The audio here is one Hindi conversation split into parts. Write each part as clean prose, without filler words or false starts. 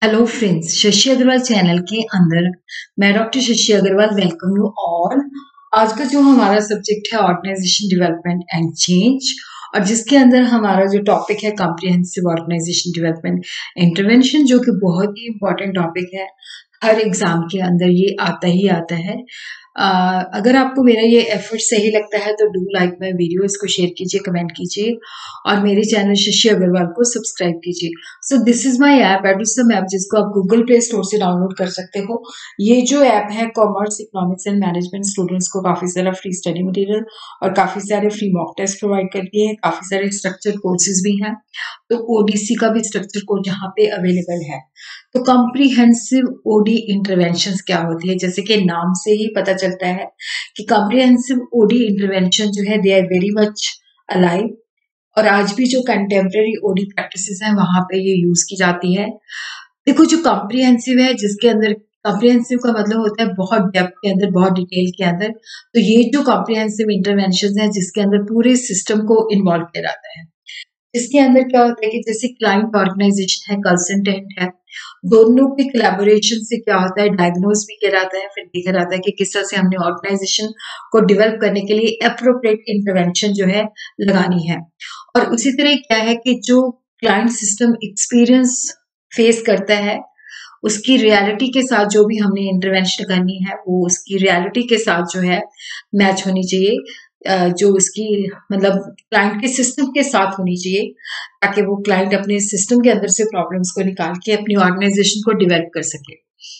Hello friends, Shashi Agrawal channel के अंदर मैं doctor Shashi Agrawal welcome you all. आज का जो हमारा सब्जेक्ट है ऑर्गेनाइजेशन डेवलपमेंट एंड चेंज, और जिसके अंदर हमारा जो टॉपिक है कॉम्प्रिहेंसिव ऑर्गेनाइजेशन डेवलपमेंट इंटरवेंशन, जो कि बहुत ही इंपॉर्टेंट टॉपिक है। हर एग्जाम के अंदर ये आता ही आता है। अगर आपको मेरा ये एफर्ट सही लगता है तो डू लाइक माई वीडियो, इसको शेयर कीजिए, कमेंट कीजिए और मेरे चैनल शशि अग्रवाल को सब्सक्राइब कीजिए। So this is my app Edusum app, जिसको आप गूगल प्ले स्टोर से डाउनलोड कर सकते हो। ये जो ऐप है commerce, economics and management students को काफी सारा फ्री स्टडी मटेरियल और काफी सारे फ्री मॉक टेस्ट प्रोवाइड करती है। काफी सारे स्ट्रक्चर कोर्सेज भी हैं, तो ओडीसी का भी स्ट्रक्चर कोर्स यहाँ पे अवेलेबल है। तो कॉम्प्रिहेंसिव ओडी इंटरवेंशंस क्या होती है, जैसे कि नाम से ही पता चलता है कि कॉम्प्रिहेंसिव ओडी इंटरवेंशन जो है they are very much alive, और आज भी जो कंटेम्प्रेरी ओडी प्रैक्टिसेस हैं वहां पे ये यूज की जाती है। देखो, जो कॉम्प्रिहेंसिव है, जिसके अंदर कॉम्प्रिहेंसिव का मतलब होता है बहुत डेप्थ के अंदर, बहुत डिटेल के अंदर। तो ये जो कॉम्प्रिहेंसिव इंटरवेंशन है, जिसके अंदर पूरे सिस्टम को इन्वॉल्व किया जाता है। इसके अंदर क्या होता है कि जैसे क्लाइंट ऑर्गेनाइजेशन है, कंसल्टेंट है, दोनों के कोलैबोरेशन से क्या होता है, डायग्नोज भी किया जाता है, फिर देखा जाता है कि किस तरह से हमने ऑर्गेनाइजेशन को डेवलप करने के लिए अप्रोप्रिएट इंटरवेंशन जो है लगानी है। और उसी तरह क्या है कि जो क्लाइंट सिस्टम एक्सपीरियंस फेस करता है, उसकी रियलिटी के साथ जो भी हमने इंटरवेंशन करनी है वो उसकी रियलिटी के साथ जो है मैच होनी चाहिए। जो उसकी मतलब क्लाइंट के सिस्टम के साथ होनी चाहिए, ताकि वो क्लाइंट अपने सिस्टम के अंदर से प्रॉब्लम्स को निकाल के अपनी ऑर्गेनाइजेशन को डेवलप कर सके।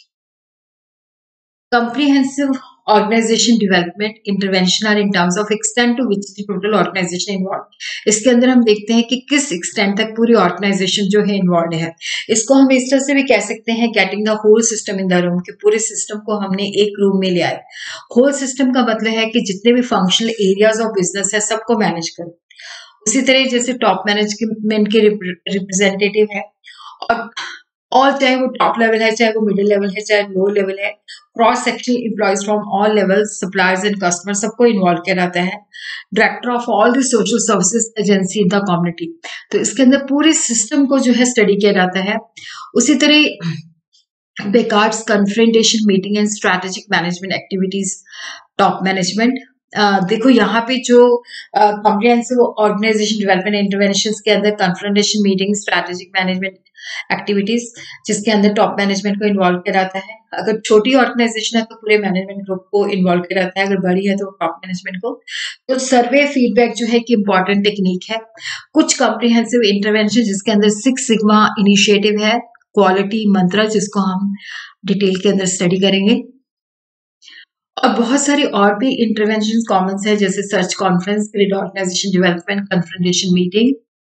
Comprehensive organization development intervention are in terms of extent to which the total organization involved। इसके अंदर हम देखते हैं कि किस एक्सटेंट तक पूरी ऑर्गेनाइजेशन जो है इन्वॉल्व है। इसको हम इस तरह से भी कह सकते हैं getting the whole system in the room, कि पूरे सिस्टम को हमने एक रूम में ले आए। होल सिस्टम का मतलब है कि जितने भी फंक्शनल एरियाज ऑफ बिजनेस है सबको मैनेज करो। उसी तरह जैसे टॉप मैनेजमेंट के रिप्रेजेंटेटिव है, और ऑल, चाहे वो टॉप लेवल है, चाहे वो मिडिल लेवल है, चाहे लो लेवल है, cross sectional employees from all levels, suppliers and customer, सबको इन्वॉल्व किया जाता है। Director of all the social services agency in the community, तो इसके अंदर पूरे सिस्टम को जो है स्टडी किया जाता है। उसी तरह Beckhard's confrontation meeting and strategic management activities, top management. देखो, यहाँ पे जो कॉम्प्रिहेंसिव ऑर्गेनाइजेशन डेवलपमेंट इंटरवेंशंस के अंदर confrontation meeting, strategic management activities, जिसके अंदर टॉप मैनेजमेंट को इन्वॉल्व किया जाता है। अगर छोटी ऑर्गेनाइजेशन है तो पूरे मैनेजमेंट ग्रुप को इन्वॉल्व किया जाता है, अगर बड़ी है तो टॉप मैनेजमेंट को। तो सर्वे फीडबैक जो है कि इंपॉर्टेंट टेक्निक है। कुछ कॉम्प्रिहेंसिव इंटरवेंशन जिसके अंदर 6 सिग्मा इनिशिएटिव है, क्वालिटी मंत्र, जिसको हम डिटेल के अंदर स्टडी करेंगे। और बहुत सारी और भी इंटरवेंशन कॉमन है, जैसे search conference, grid organisation development, confrontation meeting.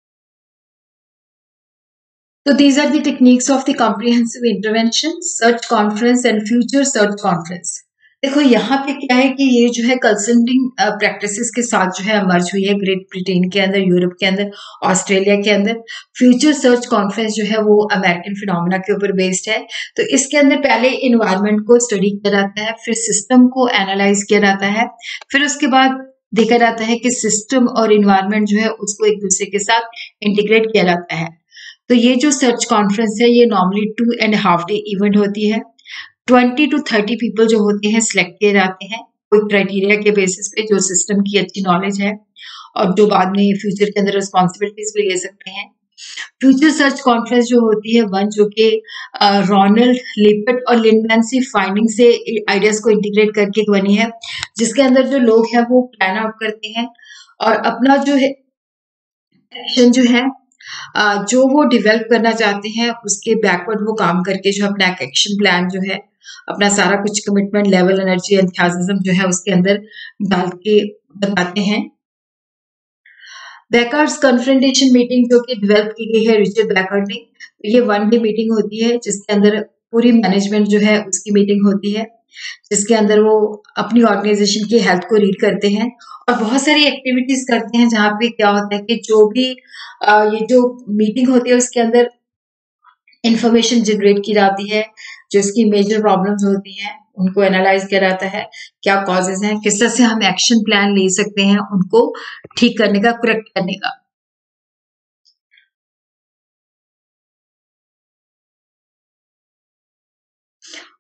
तो these are the techniques of the comprehensive intervention, search conference and future search conference। देखो, यहाँ पे क्या है कि ये जो है कंसल्टिंग प्रैक्टिसेस के साथ जो है मर्ज हुई है, ग्रेट ब्रिटेन के अंदर, यूरोप के अंदर, ऑस्ट्रेलिया के अंदर। फ्यूचर सर्च कॉन्फ्रेंस जो है वो अमेरिकन फिनोमेना के ऊपर बेस्ड है। तो इसके अंदर पहले इन्वायरमेंट को स्टडी किया जाता है, फिर सिस्टम को एनालाइज किया जाता है, फिर उसके बाद देखा जाता है कि सिस्टम और इन्वायरमेंट जो है उसको एक दूसरे के साथ इंटीग्रेट किया जाता है। तो ये जो सर्च कॉन्फ्रेंस है ये नॉर्मली 2.5 डे इवेंट होती है। 20 to 30 पीपल जो होते हैं सिलेक्ट किए जाते हैं कोई क्राइटेरिया के बेसिस पे, जो सिस्टम की अच्छी नॉलेज है और जो बाद में फ्यूचर के अंदर रिस्पॉन्सिबिलिटीज भी ले सकते हैं। फ्यूचर सर्च कॉन्फ्रेंस जो होती है वन, जो कि रोनाल्ड लिपेट और लिंडमैन सी फाइंडिंग से आइडियाज को इंटीग्रेट करके बनी है, जिसके अंदर जो लोग हैं वो प्लान आउट करते हैं और अपना जो है एक्शन जो है जो वो डेवलप करना चाहते हैं उसके बैकवर्ड वो काम करके जो अपना एक्शन प्लान जो है, अपना सारा कुछ कमिटमेंट लेवल, एनर्जी, एंथुसियाज्म जो है उसके अंदर डाल के बताते हैं। बैकर्ड्स कन्फ्रंटेशन मीटिंग जो कि डेवलप की गई है रिचर्ड बैकर्ड ने, तो ये 1 डे मीटिंग होती है जिसके अंदर पूरी मैनेजमेंट जो है उसकी मीटिंग होती है, जिसके अंदर वो अपनी ऑर्गेनाइजेशन की हेल्थ को रीड करते हैं और बहुत सारी एक्टिविटीज करते हैं, जहाँ पे क्या होता है कि जो भी ये जो मीटिंग होती है उसके अंदर इंफॉर्मेशन जनरेट की जाती है, जो इसकी मेजर प्रॉब्लम्स होती हैं उनको एनालाइज किया जाता है, क्या कॉजेज हैं, किस तरह से हम एक्शन प्लान ले सकते हैं उनको ठीक करने का, करेक्ट करने का।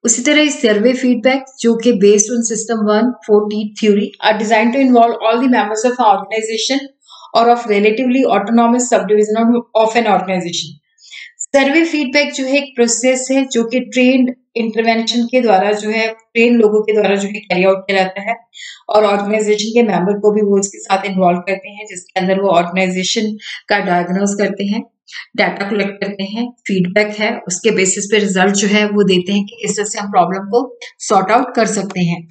उसी तरह सर्वे फीडबैक जो कि based on system 1 4T theory are design to involve all the members of organisation और of relatively autonomous subdivision of an organisation. Survey feedback जो है एक प्रोसेस है जो कि ट्रेन्ड इंटरवेंशन के द्वारा जो है ट्रेन लोगों के द्वारा जो है कैरी आउट किया जाता है और ऑर्गेनाइजेशन के मेंबर को भी वो इसके साथ इन्वॉल्व करते हैं, जिसके अंदर वो ऑर्गेनाइजेशन का डायग्नोज करते हैं, डाटा कलेक्ट करते हैं, फीडबैक है, उसके बेसिस पे रिजल्ट जो है वो देते हैं कि किस तरह से हम प्रॉब्लम को सॉर्ट आउट कर सकते हैं।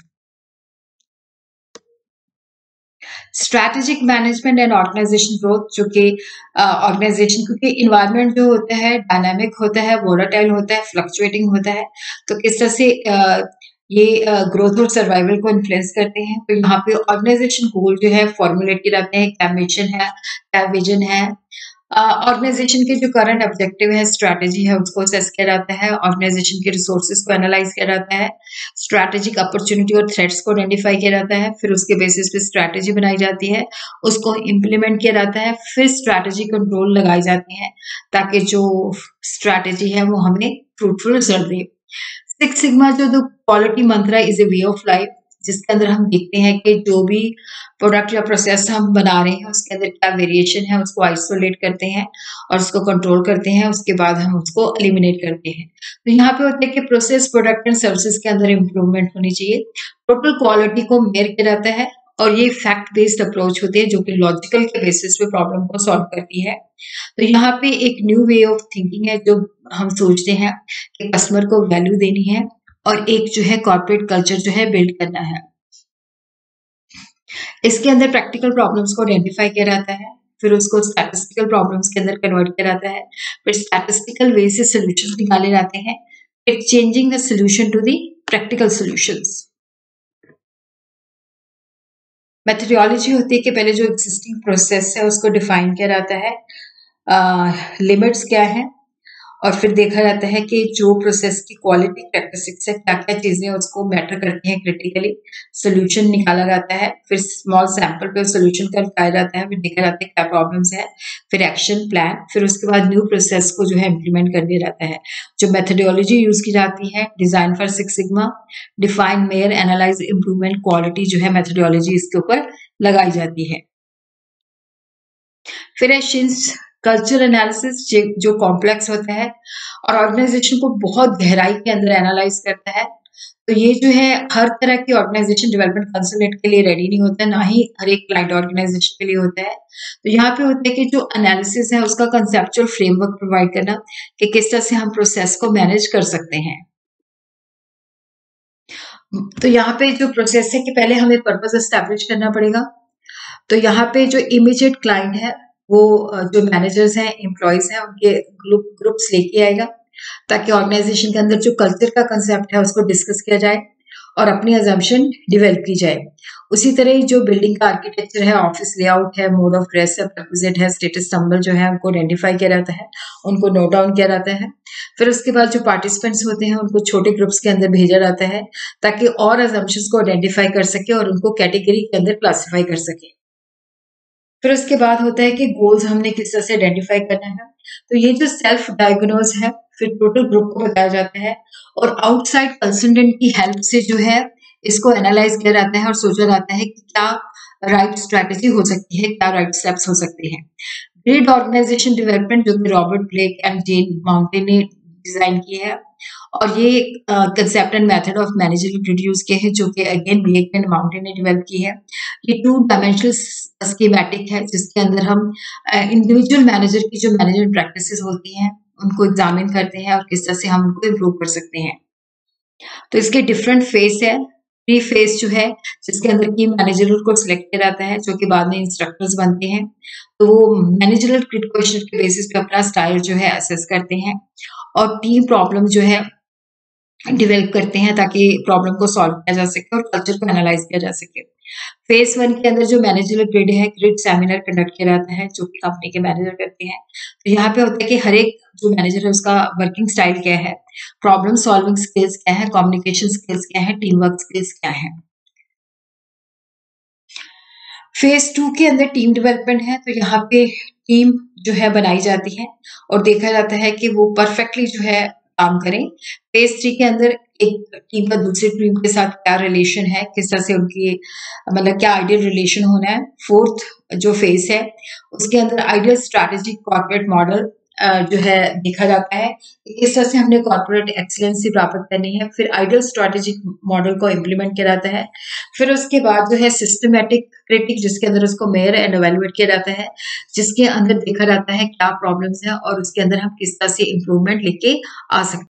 Strategic management and organisation growth जो कि ऑर्गेनाइजेशन क्योंकि इन्वायरमेंट जो होता है डायनामिक होता है, वोलाटाइल होता है, फ्लक्चुएटिंग होता है, तो किस तरह से ये ग्रोथ और सर्वाइवल को इन्फ्लुएंस करते हैं। तो यहाँ पे ऑर्गेनाइजेशन गोल जो है फॉर्मुलेट किए जाते हैं, क्या मिशन है, क्या विजन है, ऑर्गेनाइजेशन के जो करंट ऑब्जेक्टिव है, स्ट्रैटेजी है, उसको असेस किया जाता है, ऑर्गेनाइजेशन के रिसोर्सेज को एनालाइज किया जाता है, स्ट्रैटेजिक अपॉर्चुनिटी और थ्रेट्स को आइडेंटिफाई किया जाता है, फिर उसके बेसिस पे स्ट्रैटेजी बनाई जाती है, उसको इम्प्लीमेंट किया जाता है, फिर स्ट्रैटेजी कंट्रोल लगाई जाती है ताकि जो स्ट्रैटेजी है वो हमें फ्रूटफुल रिजल्ट दे। सिक्स सिग्मा जो the quality mantra is a way of life, जिसके अंदर हम देखते हैं कि जो भी प्रोडक्ट या प्रोसेस हम बना रहे हैं उसके अंदर क्या वेरिएशन है उसको आइसोलेट करते हैं और उसको कंट्रोल करते हैं, उसके बाद हम उसको एलिमिनेट करते हैं। तो यहाँ पे होता है कि प्रोसेस प्रोडक्ट एंड सर्विसेज के अंदर इम्प्रूवमेंट होनी चाहिए, टोटल क्वालिटी को मेयर किया जाता है और ये फैक्ट बेस्ड अप्रोच होती है जो कि लॉजिकल के बेसिस पे प्रॉब्लम को सॉल्व करती है। तो यहाँ पे एक न्यू वे ऑफ थिंकिंग है जो हम सोचते हैं कि कस्टमर को वैल्यू देनी है और एक जो है कॉर्पोरेट कल्चर जो है बिल्ड करना है। इसके अंदर प्रैक्टिकल प्रॉब्लम्स को आइडेंटिफाई किया जाता है, फिर उसको स्टैटिस्टिकल प्रॉब्लम्स के अंदर कन्वर्ट किया जाता है, फिर स्टैटिस्टिकल वे से सॉल्यूशंस निकाले जाते हैं, फिर changing the solution to the practical solutions. Methodology होती है कि पहले जो एग्जिस्टिंग प्रोसेस है उसको डिफाइन किया जाता है, लिमिट्स क्या है, और फिर देखा जाता है कि जो प्रोसेस की क्वालिटी कैरेक्टरिस्टिक्स है क्या क्या चीजें उसको मैटर करती हैं क्रिटिकली, सोल्यूशन निकाला जाता है, फिर स्मॉल सैंपल पे सोल्यूशन का लगाया जाता है, फिर देखा जाता है क्या प्रॉब्लम्स है, फिर एक्शन प्लान, फिर उसके बाद न्यू प्रोसेस को जो है इम्प्लीमेंट कर दिया जाता है। जो मेथोडोलॉजी यूज की जाती है design for six sigma, define, measure, analyse, improvement, quality जो है मेथोडोलॉजी इसके ऊपर लगाई जाती है। फिर है शिन्स कल्चर एनालिसिस जो कॉम्प्लेक्स होता है और ऑर्गेनाइजेशन को बहुत गहराई के अंदर एनालाइज करता है। तो ये जो है हर तरह की ऑर्गेनाइजेशन डेवलपमेंट कंसल्टेंट के लिए रेडी नहीं होता है, ना ही हर एक क्लाइंट ऑर्गेनाइजेशन के लिए होता है। तो यहाँ पे होता है कि जो एनालिसिस है उसका कंसेप्चुअल फ्रेमवर्क प्रोवाइड करना कि किस तरह से हम प्रोसेस को मैनेज कर सकते हैं। तो यहाँ पे जो प्रोसेस है कि पहले हमें पर्पस एस्टैब्लिश करना पड़ेगा। तो यहाँ पे जो इमीडिएट क्लाइंट है वो जो मैनेजर्स हैं, एम्प्लॉयज हैं, उनके ग्रुप्स लेके आएगा ताकि ऑर्गेनाइजेशन के अंदर जो कल्चर का कंसेप्ट है उसको डिस्कस किया जाए और अपनी अजम्पशन डेवलप की जाए। उसी तरह ही जो बिल्डिंग का आर्किटेक्चर है, ऑफिस लेआउट है, मोड ऑफ ड्रेस है, प्रक्विजिट है, स्टेटस सिंबल जो है उनको आइडेंटिफाई किया जाता है, उनको नोट डाउन किया जाता है। फिर उसके बाद जो पार्टिसिपेंट्स होते हैं उनको छोटे ग्रुप्स के अंदर भेजा जाता है ताकि और अजम्पशंस को आइडेंटिफाई कर सके और उनको कैटेगरी के अंदर क्लासिफाई कर सके। फिर उसके बाद होता है कि गोल्स हमने किस तरह से आइडेंटिफाई करना है। तो ये जो सेल्फ डायग्नोज है फिर टोटल ग्रुप को बताया जाता है और आउटसाइड कंसल्टेंट की हेल्प से जो है इसको एनालाइज किया जाता है और सोचा जाता है कि क्या राइट स्ट्रैटेजी हो सकती है, क्या राइट स्टेप्स हो सकते हैं। ग्रेड ऑर्गेनाइजेशन डेवलपमेंट जो कि Robert Blake and Jane Mouton ने डिजाइन की है और ये concept and method of manager introduce किए हैं जो कि अगेन ब्लेक एंड माउंटेन ने डेवलप की है। ये 2 डायमेंशनल स्कीमेटिक है जिसके अंदर हम इंडिविजुअल मैनेजर की जो मैनेजमेंट प्रैक्टिसेस होती हैं उनको एग्जामिन करते हैं और किस तरह से हम उनको इम्प्रूव कर सकते हैं। तो इसके डिफरेंट फेस है। प्री फेस जो है जिसके अंदर की मैनेजर को सिलेक्ट किया जाता है जो कि बाद में इंस्ट्रक्टर्स बनते हैं। तो वो मैनेजरल क्रिट क्वेश्चन के बेसिस पे अपना स्टाइल जो है असेस करते हैं और टीम प्रॉब्लम जो है डेवलप करते हैं ताकि प्रॉब्लम को सॉल्व किया जा सके और कल्चर को एनालाइज किया जा सके। फेज 1 के अंदर जो मैनेजरल ग्रिड है, ग्रिड सेमिनार कंडक्ट किया जाता है जो कि कंपनी के मैनेजर करते हैं। तो यहाँ पे होता है कि हर एक जो मैनेजर है उसका वर्किंग स्टाइल क्या है, प्रॉब्लम सॉल्विंग स्किल्स क्या है, कम्युनिकेशन स्किल्स क्या है, टीम वर्क स्किल्स क्या है। फेज 2 के अंदर टीम डेवलपमेंट है। तो यहाँ पे टीम जो है बनाई जाती है और देखा जाता है कि वो परफेक्टली जो है काम करें। फेज़ 3 के अंदर एक टीम का दूसरी टीम के साथ क्या रिलेशन है, किस तरह से उनकी मतलब क्या आइडियल रिलेशन होना है। 4th जो फेज़ है, उसके अंदर आइडियल स्ट्रैटेजिक कॉर्पोरेट मॉडल जो है देखा जाता है कि किस तरह से हमने कॉर्पोरेट एक्सीलेंसी प्राप्त करनी है। फिर आइडियल स्ट्रैटेजिक मॉडल को इम्प्लीमेंट किया जाता है। फिर उसके बाद जो है सिस्टमैटिक क्रिटिक जिसके अंदर उसको मेजर एंड इवैल्यूएट किया जाता है, जिसके अंदर देखा जाता है क्या प्रॉब्लम्स हैं और उसके अंदर हम किस तरह से इम्प्रूवमेंट लेके आ सकते हैं।